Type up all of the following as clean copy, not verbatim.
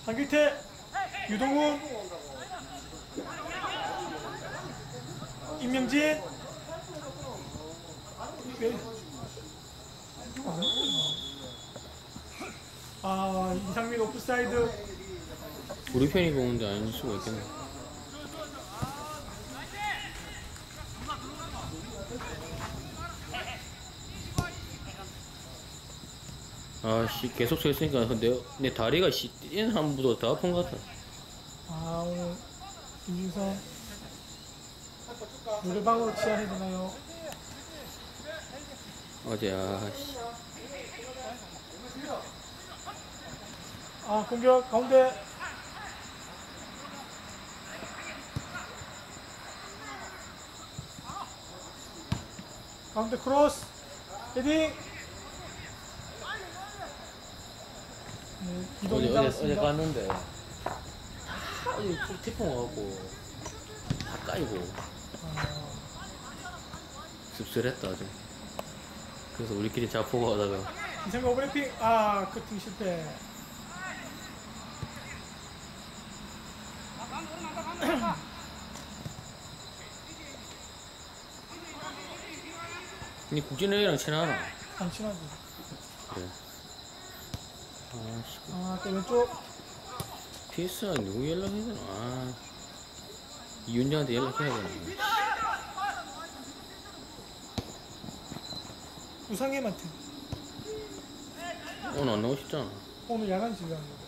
한길태, 유동훈, 임명진. 아, 이상민 오프사이드. 우리 편이 보는데 아닐 수가 있겠네. 아씨 계속 서 있으니까 내 다리가 씨 뛰는 한 번보다 더 아픈 것 같아. 아, 오늘 김준성 노래방으로 치환해 되나요? 어제 아씨 아, 공격 가운데. 가운데 크로스 헤딩. 네, 이동이 어제 잡았습니다. 갔는데 다 어제 태풍 와갖고 다 까이고 씁쓸했다 아주. 그래서 우리끼리 자포가 하다가 이상가 오버래핑. 아, 커팅 실패. 니 국진애랑 친하나? 안 친하지. 그래. 아씨 아, 또 왼쪽. PS가 누구 연락해야 되나? 아, 이윤정한테 연락해야 되나? 우상해한테 오늘 안 나오셨잖아. 오늘 야간 진료합니다.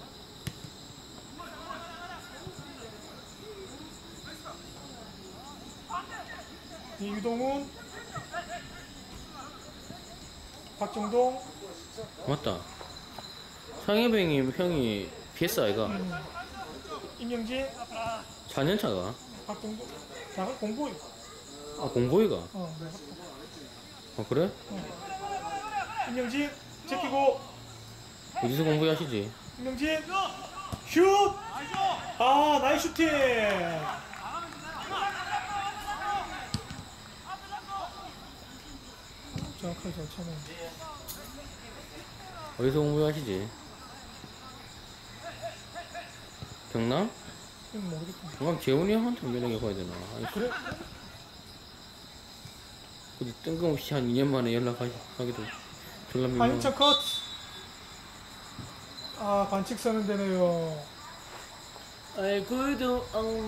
유동훈, 박정동. 맞다. 상해병이 형이 PS 아이가? 임영진, 4년차가? 박정동. 나가 공보이. 아, 공보이가? 네. 아, 그래? 임영진 제끼고. 어디서 공보이 하시지? 임영진 슛. 아, 나이스 슈팅. 정확하게 잘 차네. 어디서 공보이 하시지? 경남? 이건 모르겠다. 그럼 재훈이 형한테 연락해 봐야 되나? 아니, 그래? 어디 뜬금없이 한 2년 만에 연락하기도 졸라 한인차 컷. 아, 반칙 서는 되네요. 얼굴도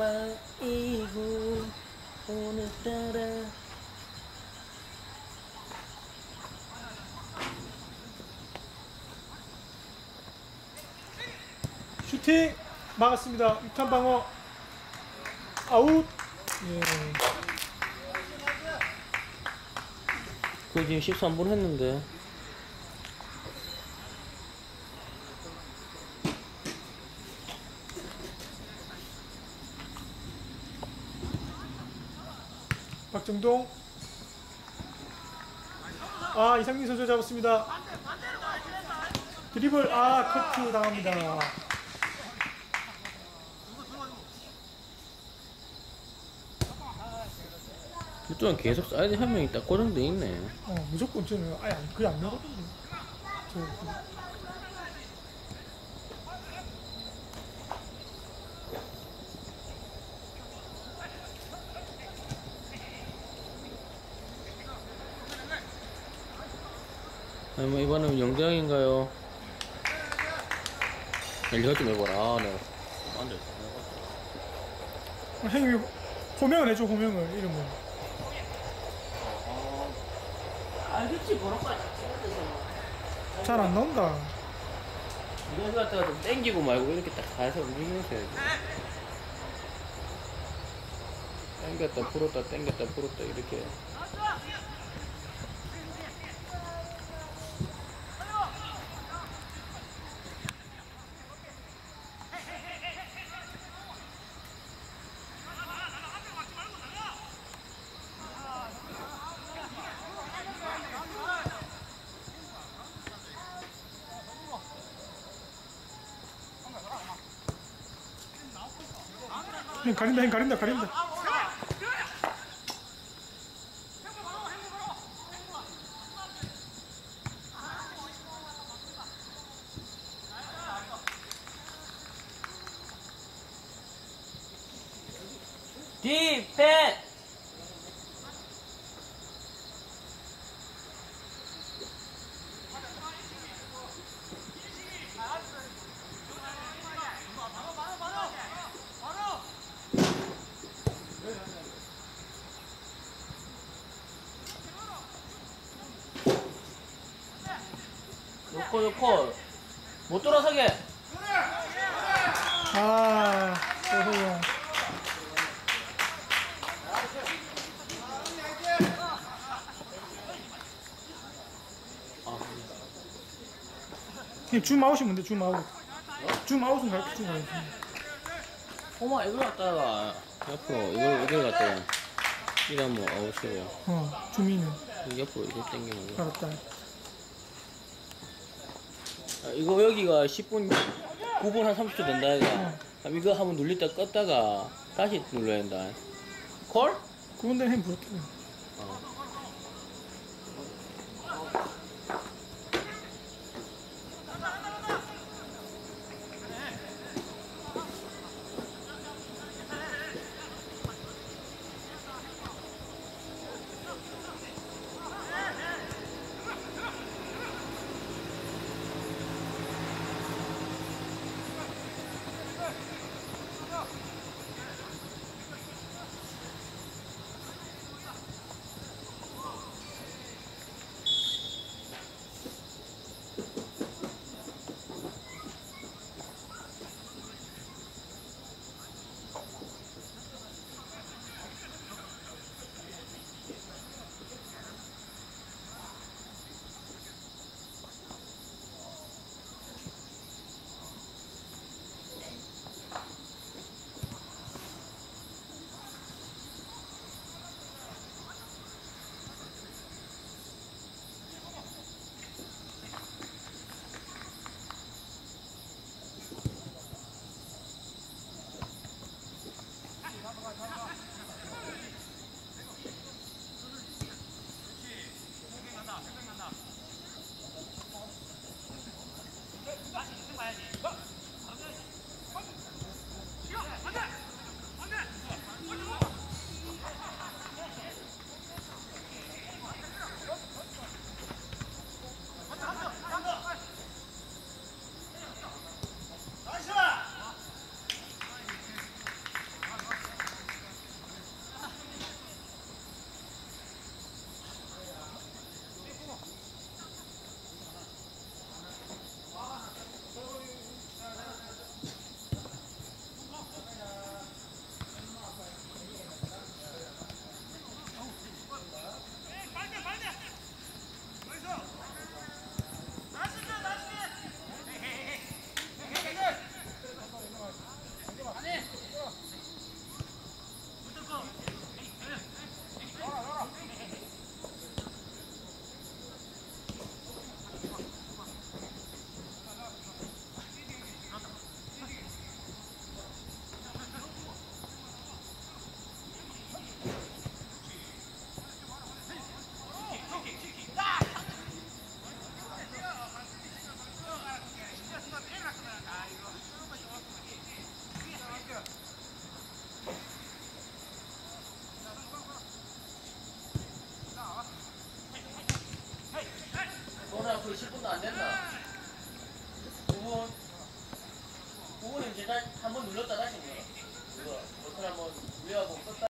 엉망이고 오늘따라 슈팅 막았습니다. 6탄 방어. 아웃. 예. 그 지금 13분 했는데 박정동. 아, 이상민 선수 잡았습니다. 드리블. 아, 커트 당합니다. 이쪽은 계속 사이드 한 명이 딱 고정돼 있네. 무조건 저는 아예 그게 안 나거든요. 아니 뭐 이번엔 영장인가요? 이거 좀 해봐라. 아, 내가 앉아있어. 형님이 호명을 해줘. 호명을. 이름을. 알겠지, 그런거야. 잘 안 나온다. 이거 갖다가 좀 땡기고 말고 이렇게 딱 살살 움직이면서 해야지. 땡겼다 풀었다 땡겼다 풀었다 이렇게. 형 가린다. 형 가린다. 가린다. 콜. 못 돌아서게. 아, 소소용. 그냥 줌 아웃이면 돼, 줌 아웃. 줌 아웃은 가르쳐 준 거야. 어머, 이걸 갖다가, 옆으로, 이걸 갖다가, 이런 뭐, 아웃으로. 줌이는. 옆으로 이렇게 당기는 거. 알았다. 아, 이거 여기가 10분, 9분 한 30초 된다, 이거. 그럼 이거 한번 눌렸다 껐다가, 다시 눌러야 된다. 콜? 그건 내가 햄 부럽게. 너나 거의 10분도 안 된다. 9분. 9분은 이제 한번 눌렀다 다시 눌러. 이거 버튼 한번 위하고 껐다.